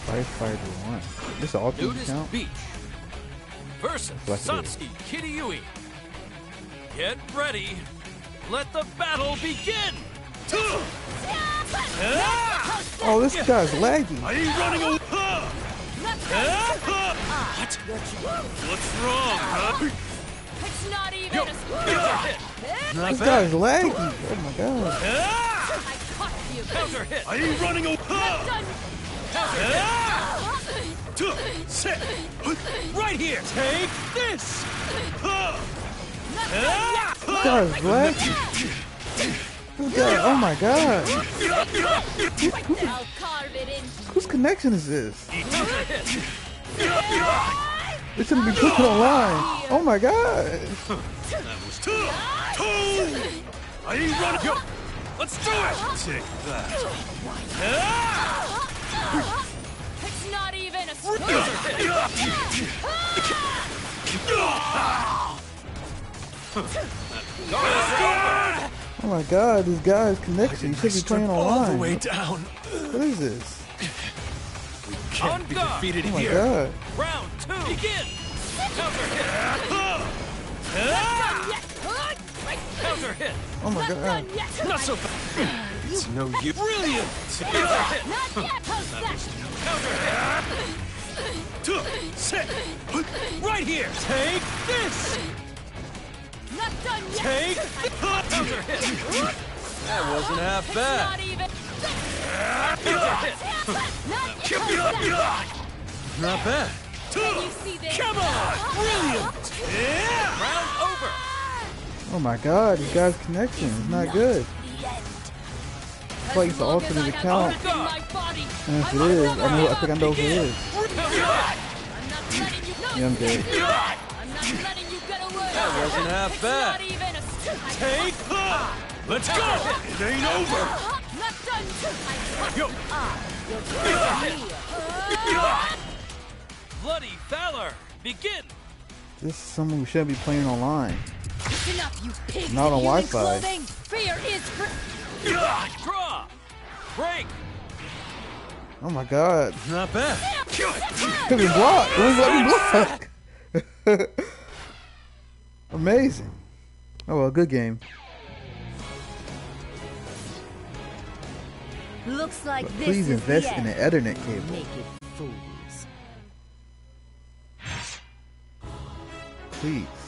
Firefighter 1. This is all Nudist count? Beach versus Satsuki Kiriyui. Get ready. Let the battle begin. Oh, this guy's laggy. Are you running away? What? What's wrong, huh? It's not even This guy's laggy. Oh my god. I caught you. Counter hit. Are you running away? Sit. Right here. Take this. This guy's laggy. This guy, oh my god. I'll carve it in. Whose connection is this? This shouldn't be clicking online. Oh my god. Are you running? Yo, let's do it. Take that. It's not even a Oh my god, this guy's connection. He should be playing all the online. way down. What is this? We can't be defeated Oh my here. god. Round 2. Begin. Counter hit. Counter hit. Oh my god. Not so bad. It's no use. Brilliant. Counter hit. Counter hit. Sit. Right here. Take this. Not done yet. Take counter hit. That wasn't half bad. Not even. Counter hit. Not bad. You see this? Come on. Brilliant. Yeah. Round over. Oh my god, this guy's connection is not good. It's like it's the alternate account. And if it is, I think I know who it is. Yeah, I'm dead. I'm not letting you get away. That wasn't half bad. Not even a Take. Let's go. It ain't over. Not done. Yo. Bloody Valor. Begin. This is someone who shouldn't be playing online. It's enough, you pigs. Not on in human Wi-Fi. clothing. Fear is for. Draw. Break. Oh my god. Not bad. Could be blocked. It was let me block. Amazing. Oh well, good game. Looks like But this please is invest the in end. an Ethernet cable. Naked fools. Please.